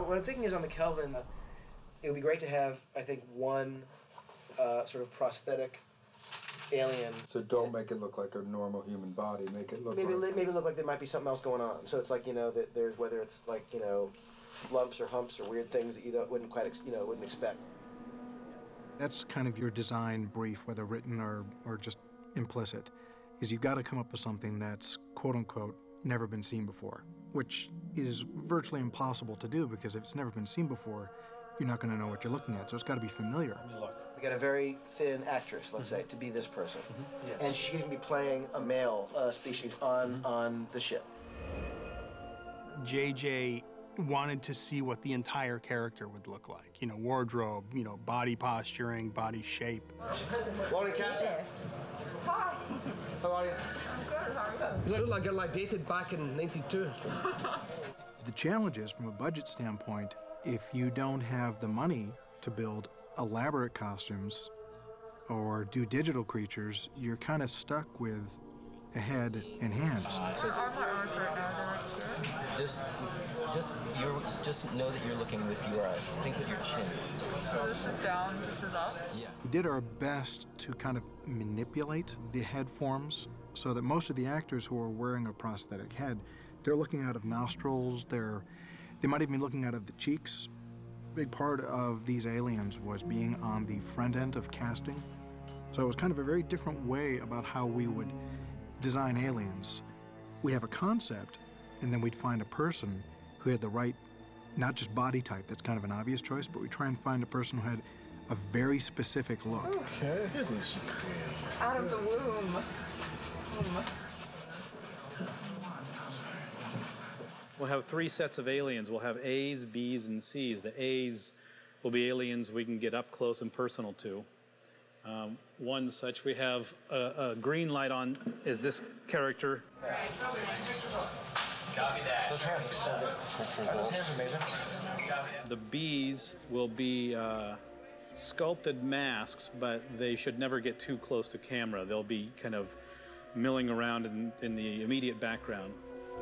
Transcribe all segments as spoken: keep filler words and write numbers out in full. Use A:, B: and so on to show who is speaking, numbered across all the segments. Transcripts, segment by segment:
A: what I'm thinking is on the Kelvin, uh, it would be great to have, I think, one uh, sort of prosthetic alien.
B: So don't make it look like a normal human body. Make it look
A: maybe
B: like...
A: maybe look like there might be something else going on. So it's like, you know, that there's, whether it's like, you know, lumps or humps or weird things that you don't wouldn't quite ex, you know wouldn't expect.
C: That's kind of your design brief, whether written or or just implicit, is you've got to come up with something that's quote unquote never been seen before, which is virtually impossible to do because if it's never been seen before, you're not going to know what you're looking at. So it's got to be familiar.
A: We got a very thin actress, let's mm-hmm. say, to be this person, mm-hmm. yes. and she can be playing a male uh, species on mm-hmm. on the ship.
D: J J wanted to see what the entire character would look like. You know, wardrobe, you know, body posturing, body shape.
E: Morning, Cassie.
F: Hi.
E: How are you?
F: I'm good, how are you?
E: You look like you're like dated back in ninety-two.
C: The challenge is, from a budget standpoint, if you don't have the money to build elaborate costumes or do digital creatures, you're kind of stuck with a head and hands.
F: So it's, my eyes right now, they're good.
G: Just, just, you're, just know that you're looking with your eyes. Think with your chin.
F: So this is down, this is up?
G: Yeah.
C: We did our best to kind of manipulate the head forms so that most of the actors who are wearing a prosthetic head, they're looking out of nostrils, they're, they might even be looking out of the cheeks. A big part of these aliens was being on the front end of casting. So it was kind of a very different way about how we would design aliens. We'd have a concept, and then we'd find a person who had the right, not just body type, that's kind of an obvious choice, but we try and find a person who had a very specific look.
B: Okay, isn't she creative?
F: Out of the womb.
H: We'll have three sets of aliens. We'll have A's, B's, and C's. The A's will be aliens we can get up close and personal to. Um, one such, we have a, a green light on is this character.
G: Copy that.
A: Those hands are so good. Are those hands amazing?
H: The B's will be uh, sculpted masks, but they should never get too close to camera. They'll be kind of milling around in, in the immediate background.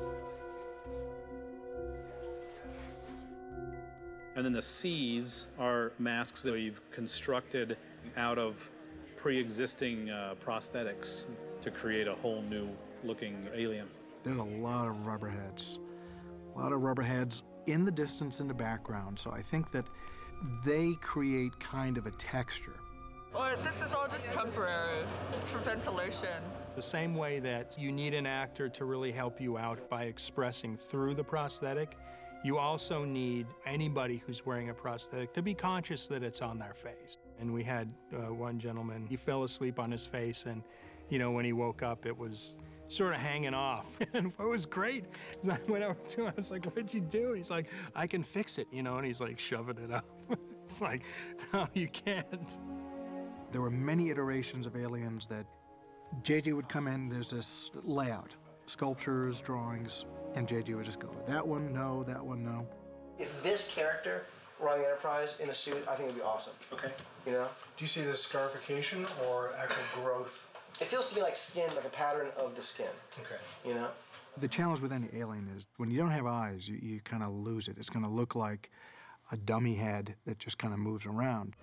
H: And then the C's are masks that we've constructed out of pre-existing uh, prosthetics to create a whole new looking alien.
C: There's a lot of rubber heads. A lot of rubber heads in the distance in the background. So I think that they create kind of a texture.
F: Well, this is all just temporary. It's for ventilation.
D: The same way that you need an actor to really help you out by expressing through the prosthetic, you also need anybody who's wearing a prosthetic to be conscious that it's on their face. And we had uh, one gentleman, he fell asleep on his face, and, you know, when he woke up, it was sort of hanging off. And it was great. So I went over to him, I was like, what'd you do? He's like, I can fix it, you know, and he's like shoving it up. It's like, no, you can't.
C: There were many iterations of aliens that J J would come in, there's this layout, sculptures, drawings, and J J would just go, that one, no, that one, no.
A: If this character were on the Enterprise in a suit, I think it'd be awesome.
B: Okay.
A: You know?
B: Do you see this scarification or actual growth?
A: It feels to me like skin, like a pattern of the skin.
B: Okay.
A: You know?
C: The challenge with any alien is when you don't have eyes, you, you kind of lose it. It's going to look like a dummy head that just kind of moves around.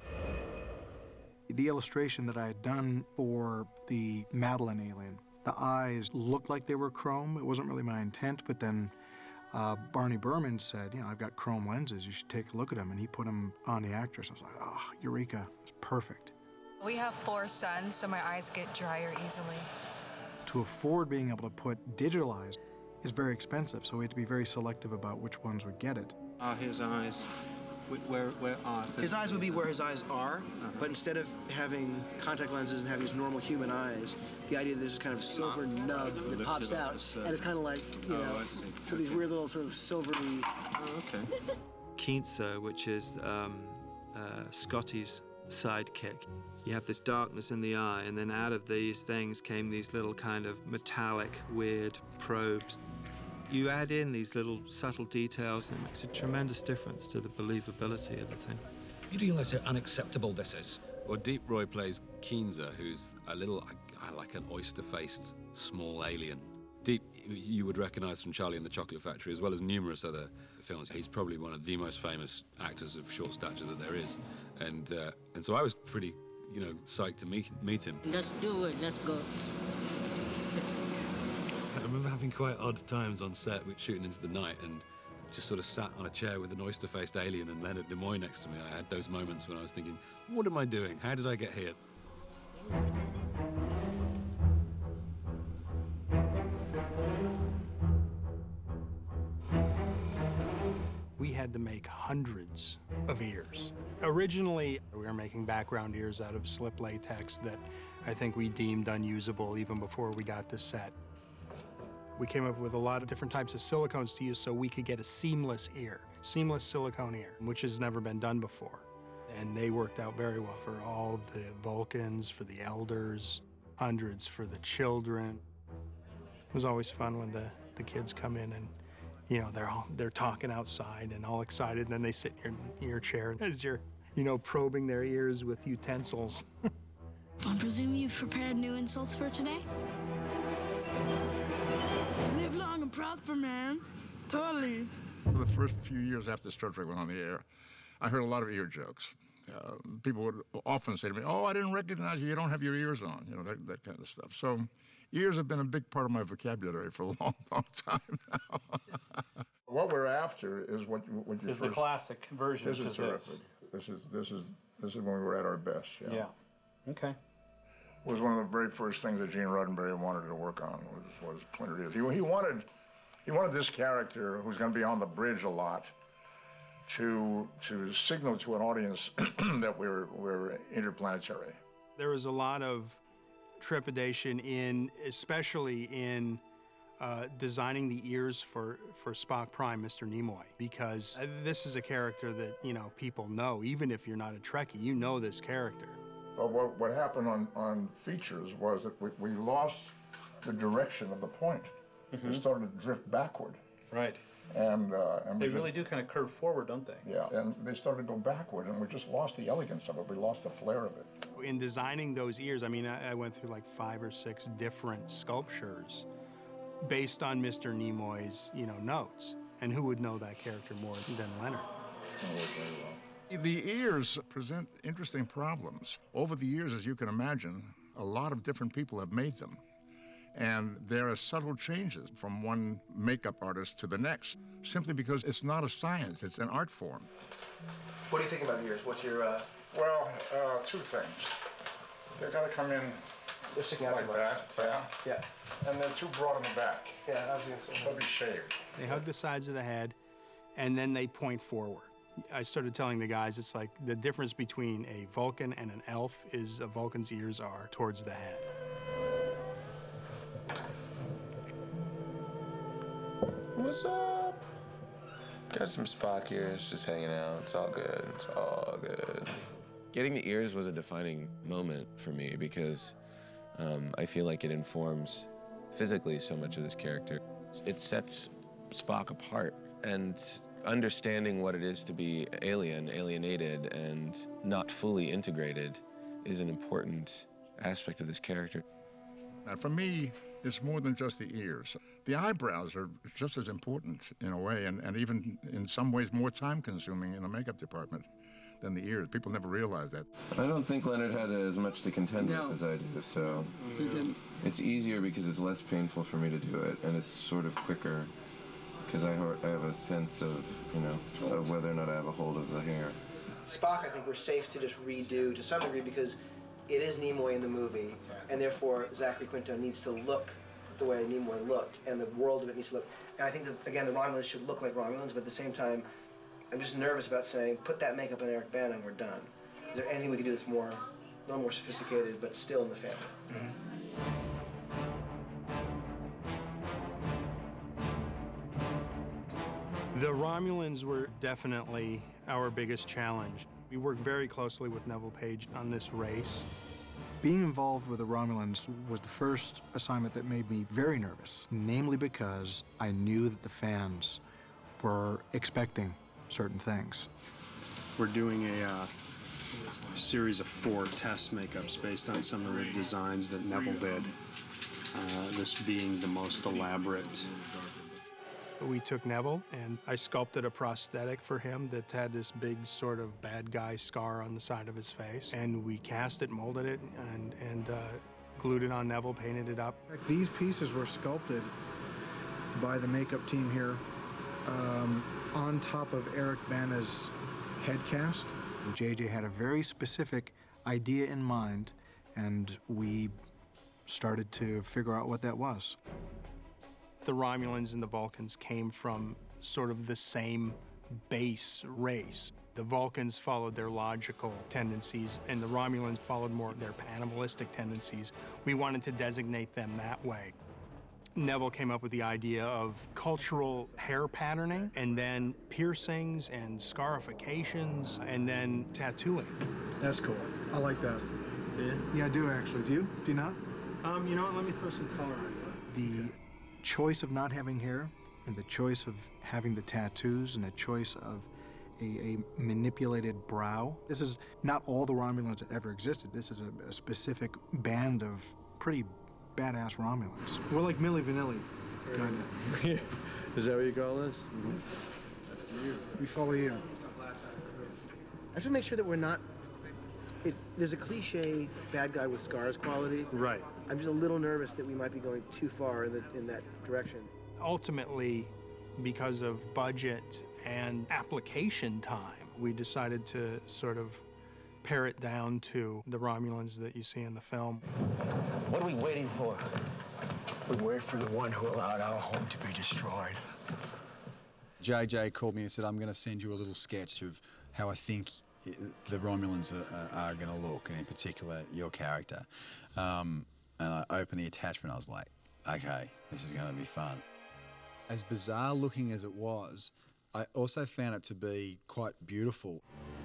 C: The illustration that I had done for the Madeline alien, the eyes looked like they were chrome. It wasn't really my intent, but then uh, Barney Berman said, you know, I've got chrome lenses, you should take a look at them, and he put them on the actress. I was like, oh, eureka, it's perfect.
I: We have four sons, so my eyes get drier easily.
C: To afford being able to put digital eyes is very expensive, so we had to be very selective about which ones would get it.
J: Are his eyes, where, where are?
K: His eyes would be where his eyes are, uh-huh. but instead of having contact lenses and having his normal human eyes, the idea that there's this kind of silver nub that pops out, and it's kind of like, you know,
J: oh, I see.
K: so these weird little sort of silvery...
J: Oh, okay. Keensa, which is um, uh, Scotty's sidekick. You have this darkness in the eye, and then out of these things came these little kind of metallic, weird probes. You add in these little subtle details, and it makes a tremendous difference to the believability of the thing.
L: You realise how unacceptable this is? Well, Deep Roy plays Keensa, who's a little, I, I like an oyster-faced small alien. Deep, you would recognize from Charlie and the Chocolate Factory, as well as numerous other films. He's probably one of the most famous actors of short stature that there is. And uh, and so I was pretty, you know, psyched to meet, meet him.
M: Let's do it, let's go.
L: I remember having quite odd times on set, with shooting into the night, and just sort of sat on a chair with an oyster-faced alien and Leonard Nimoy next to me. I had those moments when I was thinking, what am I doing? How did I get here?
D: We had to make hundreds of ears. Originally, we were making background ears out of slip latex that I think we deemed unusable even before we got this set. We came up with a lot of different types of silicones to use so we could get a seamless ear, seamless silicone ear, which has never been done before. And they worked out very well for all the Vulcans, for the elders, hundreds for the children. It was always fun when the, the kids come in and, you know, they're all, they're talking outside and all excited, and then they sit in your, your chair as you're, you know, probing their ears with utensils.
N: I presume you've prepared new insults for today? Live long and prosper, man. Totally.
O: For the first few years after Star Trek went on the air, I heard a lot of ear jokes. Uh, people would often say to me, oh, I didn't recognize you, you don't have your ears on, you know, that, that kind of stuff. So ears have been a big part of my vocabulary for a long, long time now. What we're after is what you, what you
H: Is
O: first,
H: the classic version
O: this
H: to
O: is
H: this.
O: terrific. This is, this is, this is when we were at our best, yeah.
H: Yeah. Okay.
O: Was one of the very first things that Gene Roddenberry wanted to work on was, was Pointer Ears. He, he wanted, he wanted this character who's going to be on the bridge a lot to to signal to an audience that we're we're interplanetary.
D: There was a lot of trepidation in, especially in uh, designing the ears for, for Spock Prime, Mister Nimoy, because this is a character that, you know, people know. Even if you're not a Trekkie, you know this character.
O: But what, what happened on, on features was that we, we lost the direction of the point.
H: Mm-hmm.
O: It started to drift backward.
H: Right.
O: And, uh, and
H: they
O: we
H: really
O: just,
H: do kind of curve forward, don't they?
O: Yeah, and they started to go backward, and we just lost the elegance of it. We lost the flair of it.
D: In designing those ears, I mean, I, I went through like five or six different sculptures based on Mister Nimoy's, you know, notes. And who would know that character more than Leonard?
O: The ears present interesting problems. Over the years, as you can imagine, a lot of different people have made them. And there are subtle changes from one makeup artist to the next, simply because it's not a science, it's an art form.
A: What do you think about the ears? What's your, uh...
O: Well, uh, two things. They've got to come in
A: They're sticking out
O: like
A: too much.
O: that, yeah.
A: Yeah.
O: And they're too broad in the back.
A: Yeah, I was going to say.
O: They'll be shaved.
D: They hug the sides of the head, and then they point forward. I started telling the guys, it's like the difference between a Vulcan and an elf is a Vulcan's ears are towards the head.
P: What's up? Got some Spock ears, just hanging out. It's all good. It's all good. Getting the ears was a defining moment for me because um, I feel like it informs physically so much of this character. It sets Spock apart, and understanding what it is to be alien, alienated, and not fully integrated is an important aspect of this character.
O: And for me, it's more than just the ears. The eyebrows are just as important in a way, and, and even in some ways more time-consuming in the makeup department than the ears. People never realize that.
P: I don't think Leonard had as much to contend
K: No.
P: with as I do, so
K: He didn't.
P: it's easier because it's less painful for me to do it, and it's sort of quicker because I, I have a sense of, you know, of whether or not I have a hold of the hair.
A: Spock, I think we're safe to just redo to some degree because it is Nimoy in the movie, and therefore Zachary Quinto needs to look the way Nimoy looked, and the world of it needs to look. And I think that, again, the Romulans should look like Romulans, but at the same time, I'm just nervous about saying, put that makeup on Eric Bana and we're done. Is there anything we could do that's more, a little more sophisticated, but still in the family? Mm-hmm.
D: The Romulans were definitely our biggest challenge. We worked very closely with Neville Page on this race.
C: Being involved with the Romulans was the first assignment that made me very nervous, namely because I knew that the fans were expecting certain things.
Q: We're doing a uh, series of four test makeups based on some of the designs that Neville did. uh, this being the most elaborate.
D: We took Neville, and I sculpted a prosthetic for him that had this big sort of bad guy scar on the side of his face. And we cast it, molded it, and, and uh, glued it on Neville, painted it up.
C: These pieces were sculpted by the makeup team here um, on top of Eric Bana's head cast. J J had a very specific idea in mind, and we started to figure out what that was.
D: The Romulans and the Vulcans came from sort of the same base race. The Vulcans followed their logical tendencies, and the Romulans followed more their animalistic tendencies. We wanted to designate them that way. Neville came up with the idea of cultural hair patterning, and then piercings and scarifications, and then tattooing.
C: That's cool. I like that.
D: Yeah?
C: Yeah, I do actually. Do you? Do you not?
D: Um, you know what? Let me throw some color on it.
C: The choice of not having hair, and the choice of having the tattoos, and the choice of a, a manipulated brow. This is not all the Romulans that ever existed. This is a, a specific band of pretty badass Romulans. We're like Milli Vanilli, kind of.
E: Is that what you call this?
C: We follow you.
K: I have to make sure that we're not. It, there's a cliche bad guy with scars quality.
D: Right.
K: I'm just a little nervous that we might be going too far in, the, in that direction.
D: Ultimately, because of budget and application time, we decided to sort of pare it down to the Romulans that you see in the film.
M: What are we waiting for? We wait for the one who allowed our home to be destroyed.
R: J J called me and said, I'm going to send you a little sketch of how I think the Romulans are, are going to look, and in particular, your character. Um, and I opened the attachment, I was like, okay, this is going to be fun. As bizarre looking as it was, I also found it to be quite beautiful.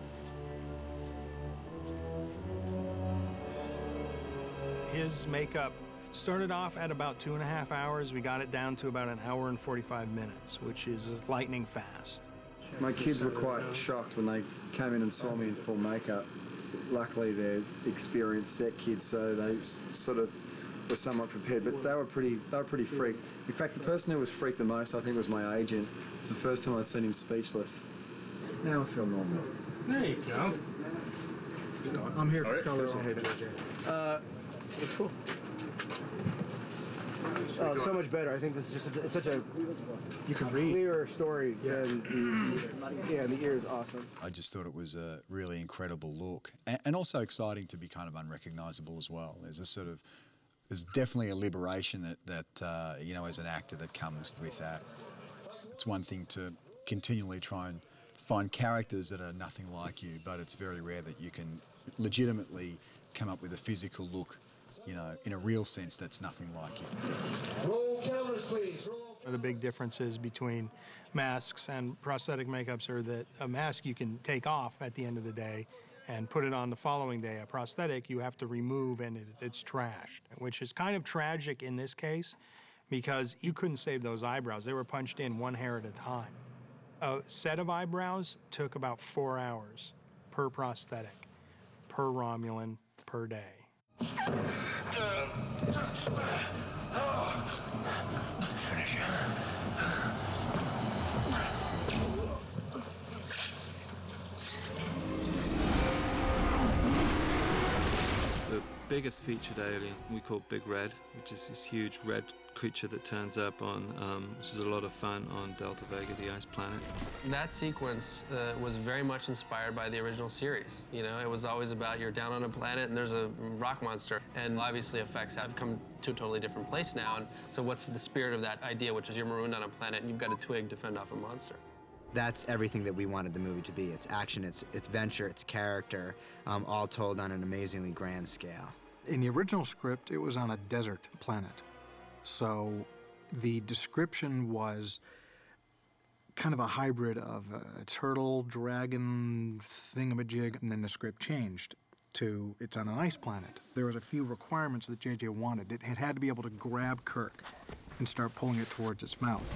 D: His makeup started off at about two and a half hours. We got it down to about an hour and forty-five minutes, which is lightning fast.
S: My kids were quite shocked when they came in and saw me in full makeup. Luckily, they're experienced set kids, so they s sort of were somewhat prepared. But they were pretty, they were pretty freaked. In fact, the person who was freaked the most, I think, was my agent. It was the first time I'd seen him speechless. Now I feel normal.
D: There you go.
C: I'm here for
K: Right.
C: color.
K: Go ahead, J J. Uh, it's cool. Oh, so much better. I think this is just a, it's such a
C: you can read
K: clearer story. Yeah, and the, yeah, and the ear is awesome.
R: I just thought it was a really incredible look, and, and also exciting to be kind of unrecognisable as well. There's a sort of, there's definitely a liberation that, that uh, you know, as an actor that comes with that. It's one thing to continually try and find characters that are nothing like you, but it's very rare that you can legitimately come up with a physical look, you know, in a real sense that's nothing like you.
M: Roll cameras, please. Roll.
D: The big differences between masks and prosthetic makeups are that a mask you can take off at the end of the day and put it on the following day. A prosthetic you have to remove and it, it's trashed, which is kind of tragic in this case because you couldn't save those eyebrows. They were punched in one hair at a time. A set of eyebrows took about four hours per prosthetic, per Romulan, per day.
M: Finish.
J: The biggest featured alien we call Big Red, which is this huge red creature that turns up on, um, which is a lot of fun on Delta Vega, the ice planet.
E: That sequence uh, was very much inspired by the original series. You know, it was always about you're down on a planet and there's a rock monster. And obviously effects have come to a totally different place now. And so what's the spirit of that idea, which is you're marooned on a planet and you've got a twig to fend off a monster?
T: That's everything that we wanted the movie to be. It's action, it's adventure, it's character, um, all told on an amazingly grand scale.
C: In the original script, it was on a desert planet. So the description was kind of a hybrid of a turtle, dragon, thingamajig, and then the script changed to it's on an ice planet. There was a few requirements that J J wanted. It, it had to be able to grab Kirk and start pulling it towards its mouth.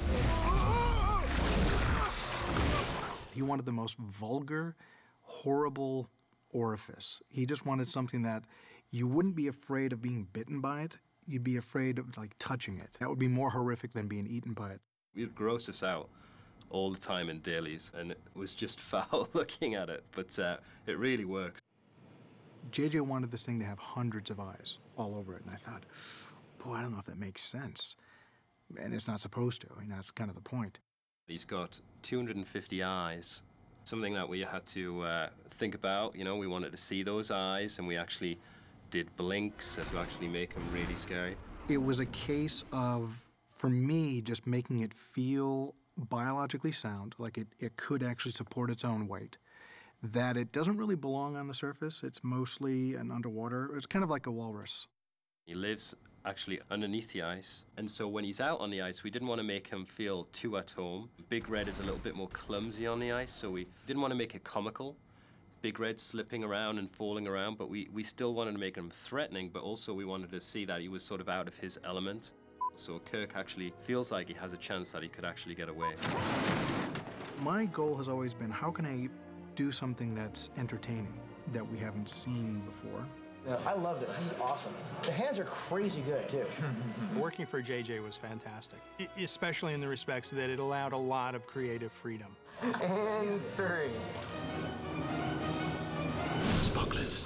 C: He wanted the most vulgar, horrible orifice. He just wanted something that you wouldn't be afraid of being bitten by it. you'd be afraid of like touching it. That would be more horrific than being eaten by it.
U: It'd gross us out all the time in dailies, and it was just foul looking at it, but uh, it really works.
C: J J wanted this thing to have hundreds of eyes all over it, and I thought, boy, I don't know if that makes sense. And it's not supposed to. I mean, that's kind of the point.
U: He's got two hundred fifty eyes, something that we had to uh, think about. You know, we wanted to see those eyes, and we actually did blinks to actually make them really scary.
C: It was a case of, for me, just making it feel biologically sound, like it, it could actually support its own weight, that it doesn't really belong on the surface. It's mostly an underwater. It's kind of like a walrus.
U: He lives actually underneath the ice, and so when he's out on the ice, we didn't want to make him feel too at home. Big Red is a little bit more clumsy on the ice, so we didn't want to make it comical. Big Red slipping around and falling around, but we, we still wanted to make him threatening, but also we wanted to see that he was sort of out of his element. So Kirk actually feels like he has a chance that he could actually get away.
C: My goal has always been, how can I do something that's entertaining, that we haven't seen before?
A: Yeah, I love this. This is awesome. The hands are crazy good, too.
D: Working for J J was fantastic, I especially in the respects that it allowed a lot of creative freedom.
A: And three.
M: Spock lives.